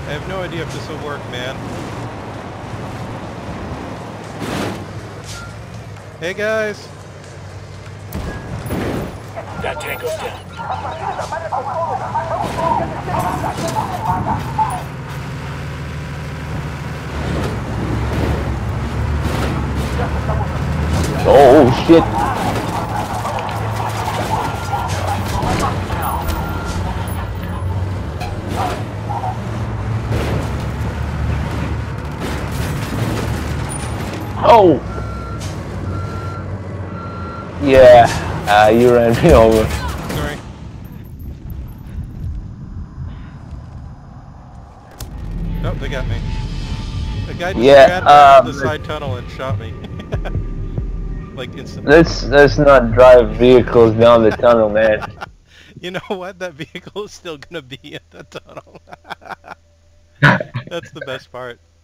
I have no idea if this will work, man. Hey guys! That tango's down. Oh shit! Oh! Yeah, you ran me over. Sorry. Oh, they got me. A guy just ran down the side tunnel and shot me. Like instantly. Let's not drive vehicles down the tunnel, man. You know what? That vehicle is still gonna be in the tunnel. That's the best part.